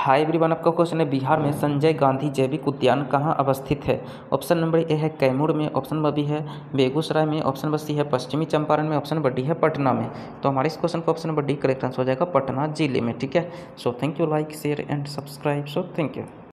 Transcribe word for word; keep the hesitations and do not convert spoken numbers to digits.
Hi everyone, आपका question है बिहार में संजय गांधी जैविक उद्यान कहाँ अवस्थित है। ऑप्शन नंबर ए है कैमूर में, ऑप्शन नंबर बी है बेगूसराय में, ऑप्शन नंबर सी है पश्चिमी चंपारण में, ऑप्शन नंबर डी है पटना में। तो हमारे इस क्वेश्चन का option number D correct answer हो जाएगा पटना जिले में। ठीक है। So thank you, like share and subscribe. So thank you.